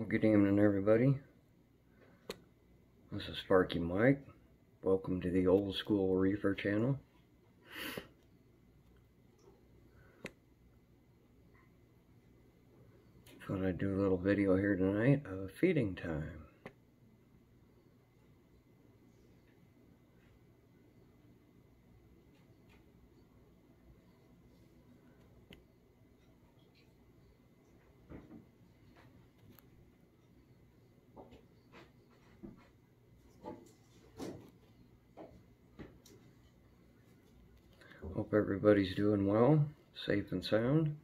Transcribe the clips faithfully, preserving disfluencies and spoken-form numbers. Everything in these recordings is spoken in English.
Well, good evening, everybody. This is Sparky Mike. Welcome to the Old School Reefer channel. Thought I'd do a little video here tonight of feeding time. Hope everybody's doing well, safe and sound.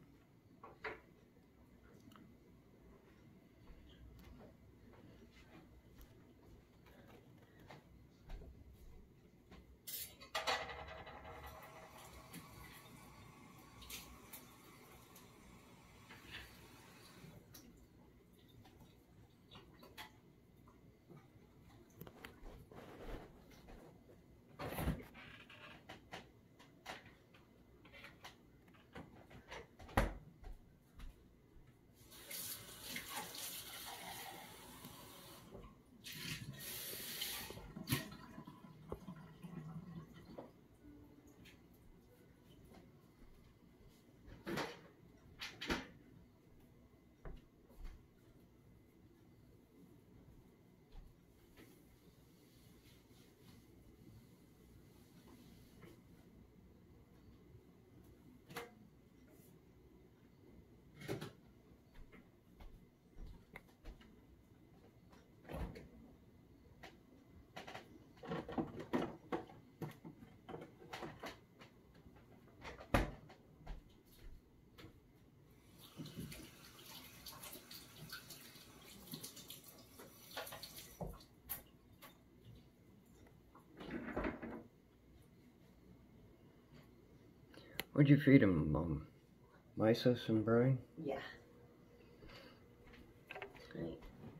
What'd you feed him, Mom? Mysis and Brian? Yeah. Right.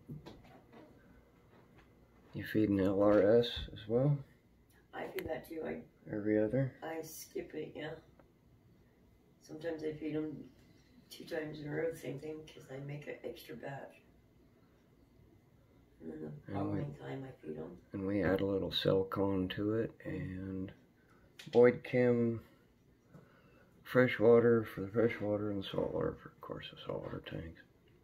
You feeding L R S as well? I do that too. I Every other? I skip it, yeah. Sometimes I feed them two times in a row, the same thing, because I make an extra batch. And then the following time I feed them. And we add a little Celcon to it, and Boyd Kim fresh water for the fresh water and salt water for, of course, the saltwater tanks.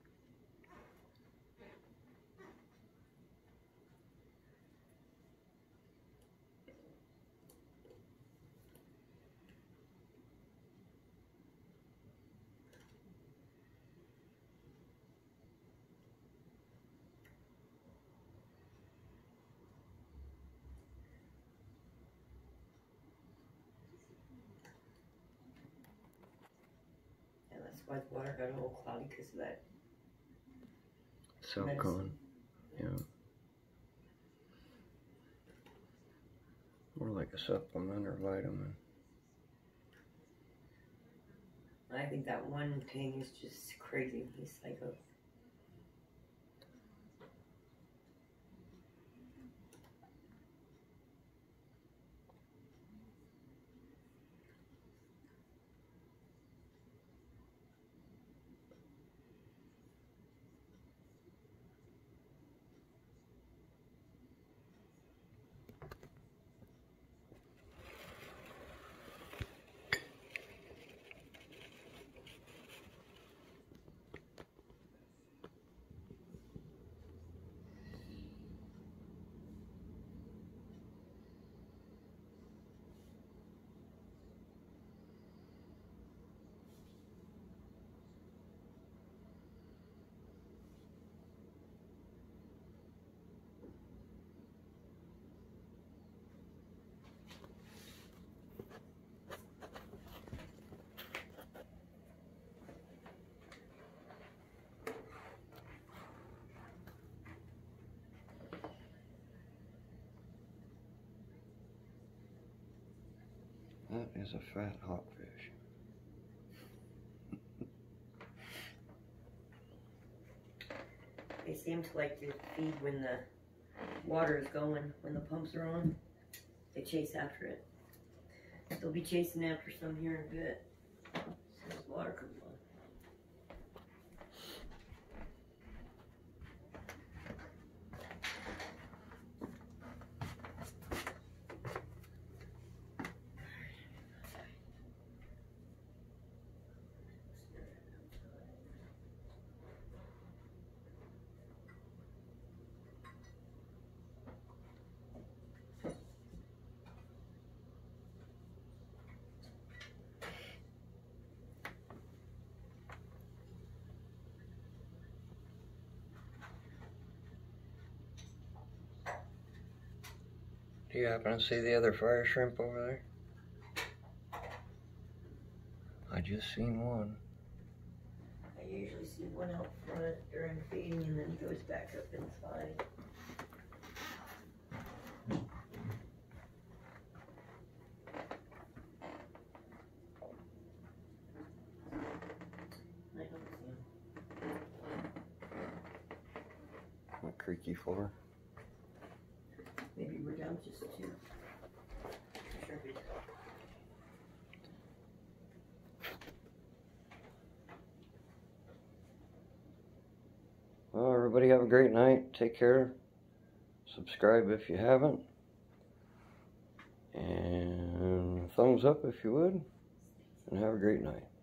That's why the water got all cloudy, because of that. Celcon, yeah. More like a supplement or vitamin. I think that one thing is just crazy. He's psycho. That is a fat hawkfish. They seem to like to feed when the water is going, when the pumps are on. They chase after it. They'll be chasing after some here in a bit. As soon as water comes on. Do you happen to see the other fire shrimp over there? I just seen one. I usually see one out front during feeding and then he goes back up inside. I don't see him. A creaky floor. Maybe we're down just two. Sure. Well, everybody have a great night. Take care. Subscribe if you haven't. And thumbs up if you would. And have a great night.